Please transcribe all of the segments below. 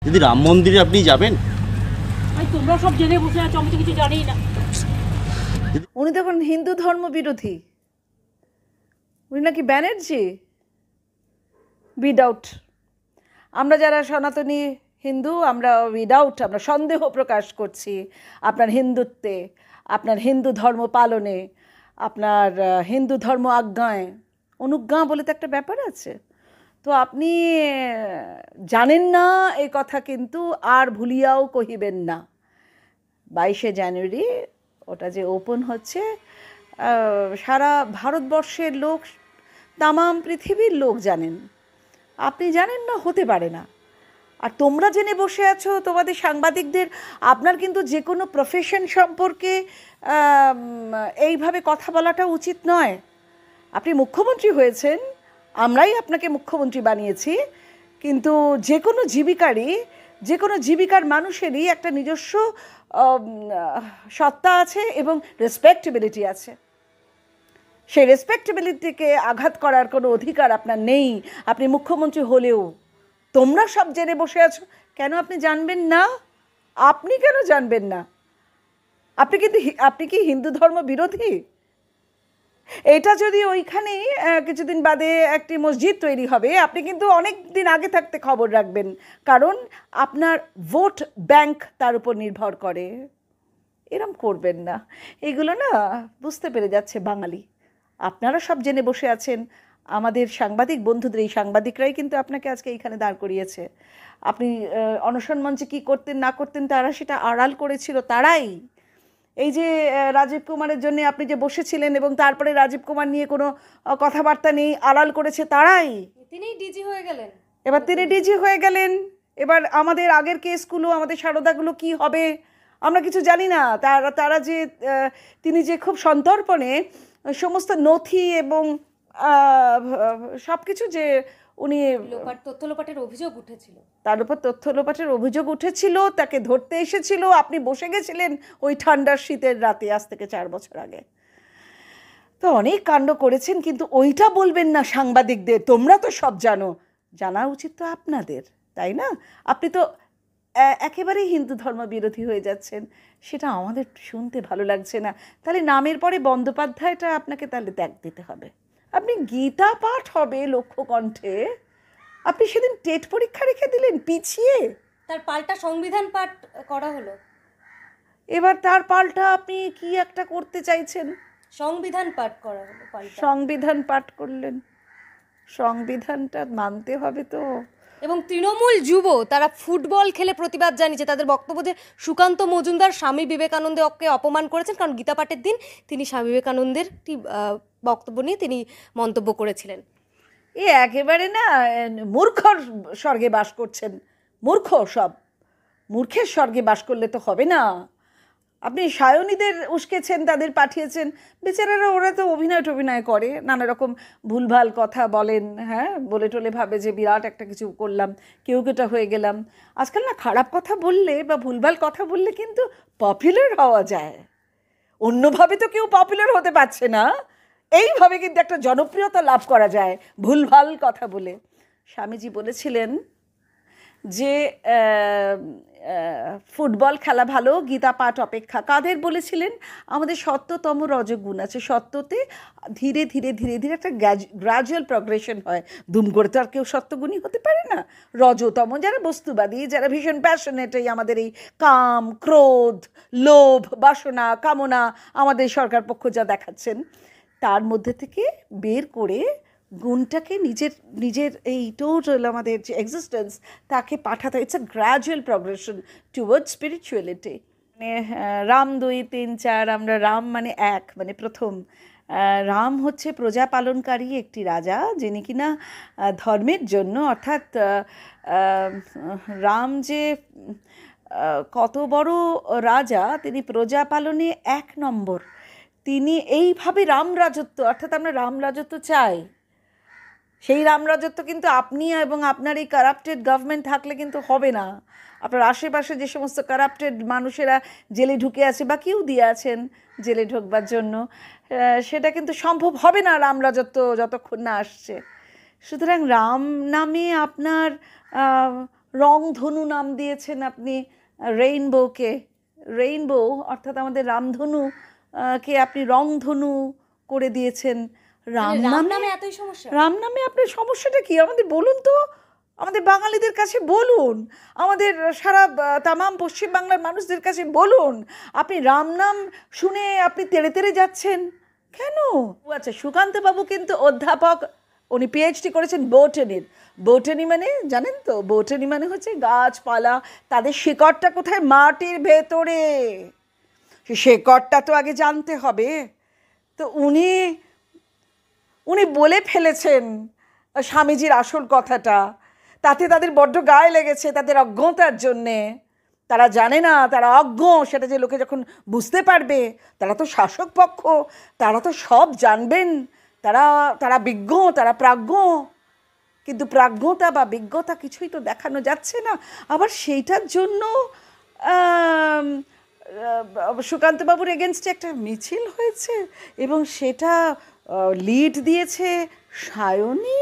দিদি রাম মন্দিরে আপনি যাবেন? তোমরা সব জেনে বসে আছো, আমি তো কিছু জানি না। উনি দেখুন হিন্দু ধর্ম বিরোধী, উনি নাকি ব্যানার্জি। উইদাউট, আমরা যারা সনাতনী হিন্দু, আমরা উইদাউট, আমরা সন্দেহ প্রকাশ করছি আপনার হিন্দুত্বে, আপনার হিন্দু ধর্ম পালনে, আপনার হিন্দু ধর্ম আজ্ঞায়। অনুজ্ঞা বলে তো একটা ব্যাপার আছে। তো আপনি জানেন না এই কথা, কিন্তু আর ভুলিয়াও কহিবেন না। 22শে জানুয়ারি ওটা যে ওপেন হচ্ছে, সারা ভারতবর্ষের লোক, তামাম পৃথিবীর লোক জানেন। আপনি জানেন না, হতে পারে না। আর তোমরা জেনে বসে আছো, তোমাদের সাংবাদিকদের, আপনার কিন্তু যে কোনো প্রফেশন সম্পর্কে এইভাবে কথা বলাটা উচিত নয়। আপনি মুখ্যমন্ত্রী হয়েছেন, আমরাই আপনাকে মুখ্যমন্ত্রী বানিয়েছি, কিন্তু যে কোনো জীবিকারই, যে কোনো জীবিকার মানুষেরই একটা নিজস্ব সত্তা আছে এবং রেসপেক্টেবিলিটি আছে। সেই রেসপেক্টেবিলিটিকে আঘাত করার কোনো অধিকার আপনার নেই, আপনি মুখ্যমন্ত্রী হলেও। তোমরা সব জেনে বসে আছো, কেন আপনি জানবেন না? আপনি কেন জানবেন না? আপনি কি হিন্দু ধর্ম বিরোধী? এটা যদি ওইখানেই কিছুদিন বাদে একটি মসজিদ তৈরি হবে, আপনি কিন্তু অনেক দিন আগে থাকতে খবর রাখবেন, কারণ আপনার ভোট ব্যাংক তার উপর নির্ভর করে। এরম করবেন না। এগুলো না বুঝতে পেরে যাচ্ছে বাঙালি। আপনারা সব জেনে বসে আছেন। আমাদের সাংবাদিক বন্ধুদের, এই সাংবাদিকরাই কিন্তু আপনাকে আজকে এইখানে দাঁড় করিয়েছে। আপনি অনশন মঞ্চে কী করতেন না করতেন, তারা সেটা আড়াল করেছিল, তারাই। এই যে রাজীব কুমারের জন্য আপনি যে বসেছিলেন এবং তারপরে রাজীব কুমার নিয়ে কোনো কথাবার্তা নেই, আড়াল করেছে তারাই। তিনিই ডিজি হয়ে গেলেন। এবার তিনি ডিজি হয়ে গেলেন। এবার আমাদের আগের কেসগুলো, আমাদের সারদাগুলো কি হবে আমরা কিছু জানি না। তারা যে তিনি যে খুব সন্তর্পণে সমস্ত নথি এবং সব কিছু যে উনি তথ্য লোপাটের অভিযোগ উঠেছিল, তার উপর তথ্য লোপাটের অভিযোগ উঠেছিল, তাকে ধরতে এসেছিল, আপনি বসে গেছিলেন ওই ঠান্ডার শীতের রাতে, আজ থেকে 4 বছর আগে। তো অনেক কাণ্ড করেছেন, কিন্তু ওইটা বলবেন না সাংবাদিকদের। তোমরা তো সব জানো, জানা উচিত তো আপনাদের, তাই না? আপনি তো একেবারেই হিন্দু ধর্ম বিরোধী হয়ে যাচ্ছেন, সেটা আমাদের শুনতে ভালো লাগছে না। তাহলে নামের পরে বন্দ্যোপাধ্যায়টা আপনাকে তাহলে ত্যাগ দিতে হবে। আপনি গীতা পাঠ হবে লক্ষ্যকণ্ঠে, আপনি সেদিন টেট পরীক্ষা রেখে দিলেন পিছিয়ে, তার পাল্টা সংবিধান পাঠ করা হলো। এবার তার পাল্টা আপনি কি একটা করতে চাইছেন? সংবিধান পাঠ করা হলো, সংবিধান পাঠ করলেন। সংবিধানটা মানতে হবে তো। এবং তৃণমূল যুব তারা ফুটবল খেলে প্রতিবাদ জানিয়েছে। তাদের বক্তব্য যে সুকান্ত মজুমদার স্বামী বিবেকানন্দকে অপমান করেছেন, কারণ গীতা পাঠের দিন তিনি স্বামী বিবেকানন্দের বক্তব্য নিয়ে তিনি মন্তব্য করেছিলেন। এ একেবারে না মূর্খর স্বর্গে বাস করছেন। মূর্খ সব, মূর্খের স্বর্গে বাস করলে তো হবে না। আপনি সায়নীদের উস্কেছেন, তাদের পাঠিয়েছেন, বেচারারা ওরা তো অভিনয় করে, নানা রকম ভুলভাল কথা বলেন, হ্যাঁ, বলে টলে ভাবে যে বিরাট একটা কিছু করলাম, কেউ কেটা হয়ে গেলাম। আজকাল না খারাপ কথা বললে বা ভুলভাল কথা বললে কিন্তু পপুলার হওয়া যায়। অন্যভাবে তো কেউ পপুলার হতে পারছে না, এইভাবে কিন্তু একটা জনপ্রিয়তা লাভ করা যায় ভুলভাল কথা বলে। স্বামীজি বলেছিলেন যে ফুটবল খেলা ভালো, গীতা পাঠ অপেক্ষা। কাদের বলেছিলেন? আমাদের সত্যতম রজগুণ আছে, সত্যতে ধীরে ধীরে ধীরে ধীরে একটা গ্র্যাজুয়াল প্রগ্রেশন হয়। দুম করে তো আর কেউ সত্যগুণী হতে পারে না। রজতম যারা বস্তুবাদী, যারা ভীষণ প্যাশনেট, এই আমাদের এই কাম, ক্রোধ, লোভ, বাসনা, কামনা আমাদের সরকার পক্ষ যা দেখাচ্ছেন, তার মধ্যে থেকে বের করে গুণটাকে নিজের এই টোটাল আমাদের যে এক্সিস্টেন্স তাকে পাঠাতে। It's a gradual progression towards spirituality. মানে রাম 2, 3, 4, আমরা রাম মানে এক, মানে প্রথম। রাম হচ্ছে প্রজা পালনকারী একটি রাজা, যিনি কিনা ধর্মের জন্য, অর্থাৎ রাম যে কত বড় রাজা, তিনি প্রজা পালনে 1 নম্বর। তিনি এইভাবে রাম রাজত্ব, অর্থাৎ আমরা রাম রাজত্ব চাই। সেই রাম রাজত্ব কিন্তু আপনি এবং আপনার এই কারাপ্টেড গভর্নমেন্ট থাকলে কিন্তু হবে না। আপনার আশেপাশে যে সমস্ত কারাপ্টেড মানুষেরা জেলে ঢুকে আছে বা কেউ দিয়ে আছেন জেলে ঢুকবার জন্য, সেটা কিন্তু সম্ভব হবে না রাম রাজত্ব যতক্ষণ না আসছে। সুতরাং রাম নামে আপনার রংধনু নাম দিয়েছেন আপনি রেইনবোকে, রেইনবো অর্থাৎ আমাদের রামধনু কে আপনি রংধনু করে দিয়েছেন। রাম রাম নামে নামে এতই সমস্যা? রাম নামে আপনার সমস্যাটা কি আমাদের বলুন তো, আমাদের বাঙালিদের কাছে বলুন, আমাদের সারা তামাম পশ্চিমবাংলার মানুষদের কাছে বলুন, আপনি রাম নাম শুনে আপনি তেড়ে তেড়ে যাচ্ছেন কেন? আচ্ছা, সুকান্ত বাবু কিন্তু অধ্যাপক, উনি পিএইচডি করেছেন বোটানির। বোটানি মানে জানেন তো, বোটানি মানে হচ্ছে গাছপালা, তাদের শিকড়টা কোথায়, মাটির ভেতরে, শিকড়টা তো আগে জানতে হবে। তো উনি বলে ফেলেছেন স্বামীজির আসল কথাটা, তাতে তাদের বড্ড গায়ে লেগেছে, তাদের অজ্ঞতার জন্যে। তারা জানে না, তারা অজ্ঞ, সেটা যে লোকে যখন বুঝতে পারবে, তারা তো শাসক পক্ষ, তারা তো সব জানবেন, তারা বিজ্ঞ, তারা প্রাজ্ঞ, কিন্তু প্রাজ্ঞতা বা বিজ্ঞতা কিছুই তো দেখানো যাচ্ছে না। আবার সেইটার জন্য সুকান্তবাবুর এগেনস্টে একটা মিছিল হয়েছে এবং সেটা লিড দিয়েছে সায়নী।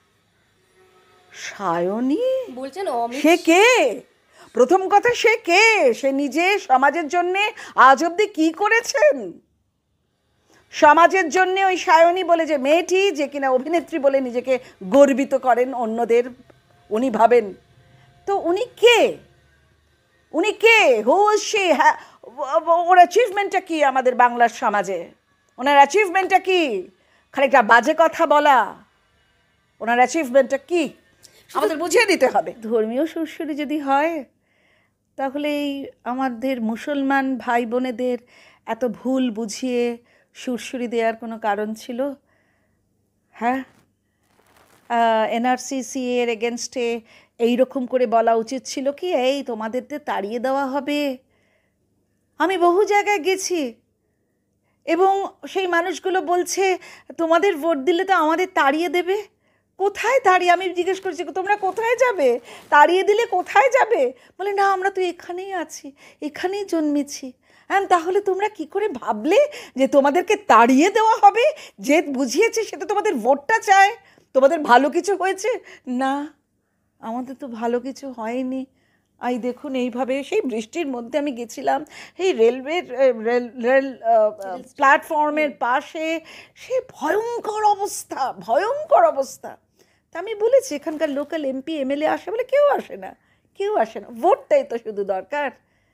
সায়নী বলছেন সে কে? প্রথম কথা, সে কে? সে নিজে সমাজের জন্যে আজ অবধি কি করেছেন? সমাজের জন্যে ওই সায়নী বলে যে মেয়েটি, যে কিনা অভিনেত্রী বলে নিজেকে গর্বিত করেন অন্যদের, উনি ভাবেন, তো উনি কে? উনি কে? Who is she? ওর অ্যাচিভমেন্টটা কি আমাদের বাংলার সমাজে? ওনার অ্যাচিভমেন্টটা কি? খানিকটা বাজে কথা বলা, ওনার অ্যাচিভমেন্টটা কি আমাদের বুঝিয়ে দিতে হবে। ধর্মীয় সুরসুরি যদি হয়, তাহলে এই আমাদের মুসলমান ভাই বোনেদের এত ভুল বুঝিয়ে সুরসুরি দেওয়ার কোনো কারণ ছিল? হ্যাঁ, এনআরসিসি এর এগেনস্টে এইরকম করে বলা উচিত ছিল কি, এই তোমাদেরকে তাড়িয়ে দেওয়া হবে। আমি বহু জায়গায় গেছি এবং সেই মানুষগুলো বলছে তোমাদের ভোট দিলে তো আমাদের তাড়িয়ে দেবে। কোথায় তাড়িয়ে? আমি জিজ্ঞেস করছি তোমরা কোথায় যাবে, তাড়িয়ে দিলে কোথায় যাবে? বলে না, আমরা তো এখানেই আছি, এখানেই জন্মেছি। হ্যাঁ, তাহলে তোমরা কি করে ভাবলে যে তোমাদেরকে তাড়িয়ে দেওয়া হবে? যে বুঝিয়েছে সে তো তোমাদের ভোটটা চায়, তোমাদের ভালো কিছু হয়েছে না, আমাদের তো ভালো কিছু হয়নি। এই দেখুন, এইভাবে সেই বৃষ্টির মধ্যে আমি গেছিলাম, এই রেল প্ল্যাটফর্মের পাশে, সে ভয়ঙ্কর অবস্থা, ভয়ঙ্কর অবস্থা। তা আমি বলেছি এখানকার লোকাল এমপি এমএলএ আসে বলে? কেউ আসে না, কেউ আসে না। ভোটটাই তো শুধু দরকার।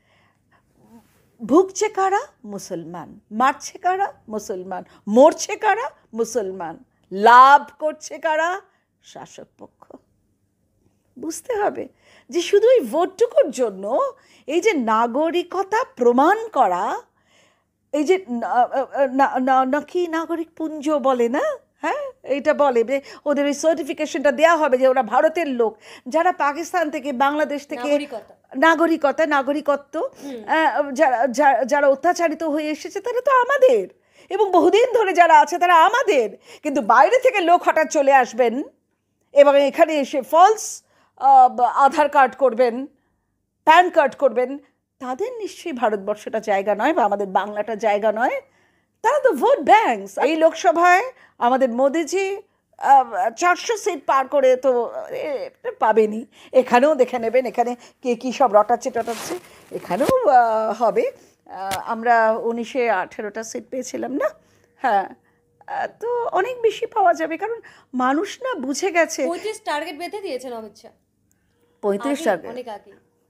ভুগছে কারা? মুসলমান। মারছে কারা? মুসলমান। মরছে কারা? মুসলমান। লাভ করছে কারা? শাসক পক্ষ। বুঝতে হবে যে শুধু এই ভোটটুকুর জন্য এই যে নাগরিকতা প্রমাণ করা, এই যে নাকি নাগরিক পুঞ্জ বলে না, হ্যাঁ, এইটা বলে যে ওদের ওই সার্টিফিকেশনটা দেওয়া হবে যে ওরা ভারতের লোক। যারা পাকিস্তান থেকে, বাংলাদেশ থেকে নাগরিকত্ব, যারা অত্যাচারিত হয়ে এসেছে তারা তো আমাদের, এবং বহুদিন ধরে যারা আছে তারা আমাদের। কিন্তু বাইরে থেকে লোক হঠাৎ চলে আসবেন এবং এখানে এসে ফলস আধার কার্ড করবেন, প্যান কার্ড করবেন, তাদের নিশ্চয়ই ভারতবর্ষটা জায়গা নয় বা আমাদের বাংলাটা জায়গা নয়। তারা তো ভোট ব্যাংকস। এই লোকসভায় আমাদের মোদিজি 400 সিট পার করে তো পাবেনি। এখানেও দেখে নেবেন, এখানে কে কী সব রটাচ্ছে টটাচ্ছে, এখানেও হবে। আমরা 1918টা সিট পেয়েছিলাম না? হ্যাঁ, তো অনেক বেশি পাওয়া যাবে, কারণ মানুষ না বুঝে গেছে। 35 টার্গেট বেঁধে দিয়েছেন অমিত শাহ। 35 টার্গেট, অনেক আগে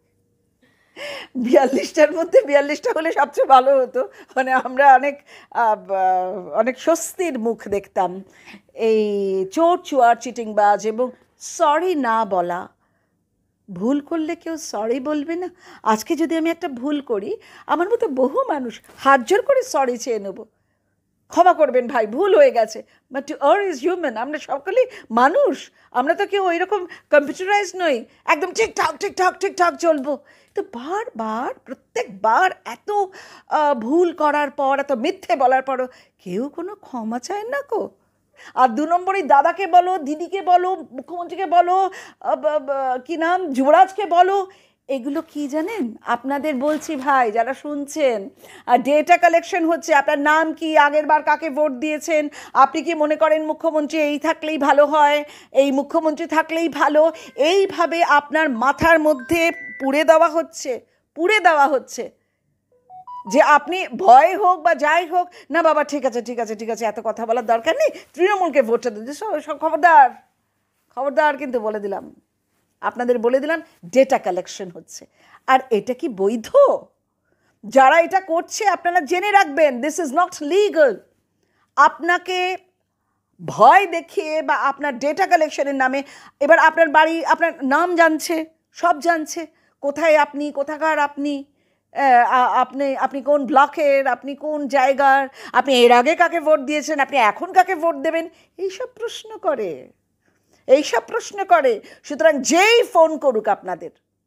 42টার মধ্যে 42টা হলে সবচেয়ে ভালো হতো। মানে আমরা অনেক স্বস্তির মুখ দেখতাম। এই চোর চুয়ার চিটিংবাজ এবং সরি না বলা, ভুল করলে কেউ সরি বলবে না। আজকে যদি আমি একটা ভুল করি, আমার মতো বহু মানুষ হাত জোর করে সরি চেয়ে নেব, ক্ষমা করবেন ভাই, ভুল হয়ে গেছে। But to err is human, আমরা সকলেই মানুষ, আমরা তো কেউ ওইরকম কম্পিউটারাইজ নই একদম ঠিকঠাক ঠিকঠাক ঠিকঠাক চলবো। তো বারবার প্রত্যেকবার এত ভুল করার পর, এত মিথ্যে বলার পরও কেউ কোনো ক্ষমা চায় না গো। আর 2 নম্বরই দাদাকে বলো, দিদিকে বলো, মুখ্যমন্ত্রীকে বলো, কি নাম, যুবরাজকে বলো, এগুলো কি জানেন? আপনাদের বলছি ভাই যারা শুনছেন, আর ডেটা কালেকশন হচ্ছে, আপনার নাম কি, আগের বার কাকে ভোট দিয়েছেন, আপনি কি মনে করেন মুখ্যমন্ত্রী এই থাকলেই ভালো হয়, এই মুখ্যমন্ত্রী থাকলেই ভালো, এইভাবে আপনার মাথার মধ্যে পুড়ে দেওয়া হচ্ছে যে আপনি ভয় হোক বা যাই হোক না বাবা, ঠিক আছে ঠিক আছে ঠিক আছে, এত কথা বলার দরকার নেই, তৃণমূলকে ভোটটা দিতে। সব খবরদার খবরদার, কিন্তু বলে দিলাম, আপনাদের বলে দিলাম ডেটা কালেকশন হচ্ছে। আর এটা কি বৈধ? যারা এটা করছে আপনারা জেনে রাখবেন, দিস ইজ নট লিগাল। আপনাকে ভয় দেখিয়ে বা আপনার ডেটা কালেকশনের নামে এবার আপনার বাড়ি, আপনার নাম জানছে, সব জানছে, কোথায় আপনি, কোথাকার আপনি, আপনি আপনি কোন ব্লকের, আপনি কোন জায়গার, আপনি এর আগে কাকে ভোট দিয়েছেন, আপনি এখন কাকে ভোট দেবেন, এইসব প্রশ্ন করে। সুতরাং যেই ফোন করুক আপনাদের,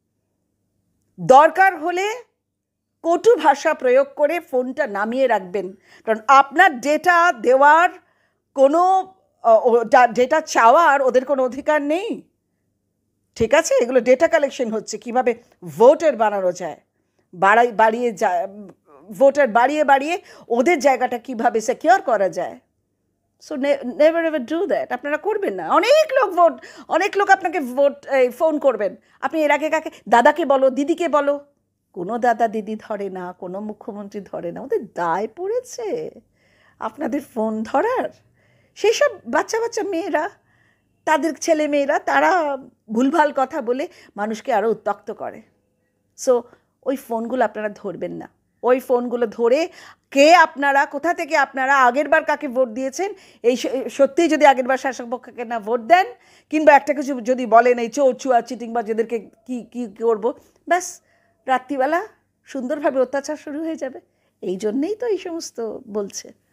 দরকার হলে কটু ভাষা প্রয়োগ করে ফোনটা নামিয়ে রাখবেন, কারণ আপনার ডেটা দেওয়ার কোনো, ডেটা চাওয়ার ওদের কোনো অধিকার নেই। ঠিক আছে? এগুলো ডেটা কালেকশন হচ্ছে কিভাবে ভোটার বানানো যায়, ভোটার বাড়িয়ে ওদের জায়গাটা কিভাবে সিকিউর করা যায়। So never ever do that. আপনারা করবেন না। অনেক লোক আপনাকে ফোন করবেন, আপনি এর আগে কাকে, দাদাকে বলো, দিদিকে বলো, কোনো দাদা দিদি ধরে না, কোনো মুখ্যমন্ত্রী ধরে না, ওদের দায় পড়েছে আপনাদের ফোন ধরার। সেই সব বাচ্চা মেয়েরা, তাদের ছেলে মেয়েরা, তারা ভুলভাল কথা বলে মানুষকে আরও উত্ত্যক্ত করে। সো ওই ফোনগুলো আপনারা ধরবেন না। ওই ফোনগুলো ধরে আপনারা কোথা থেকে, আপনারা আগের বার কাকে ভোট দিয়েছেন, এই সত্যিই যদি আগের বার শাসক পক্ষকে না ভোট দেন, কিংবা একটা কিছু যদি বলেন এই চোর চুয়া চিটিং বা যাদেরকে কি করবো, ব্যাস রাত্রিবেলা সুন্দরভাবে অত্যাচার শুরু হয়ে যাবে। এই জন্যেই তো এই সমস্ত বলছে।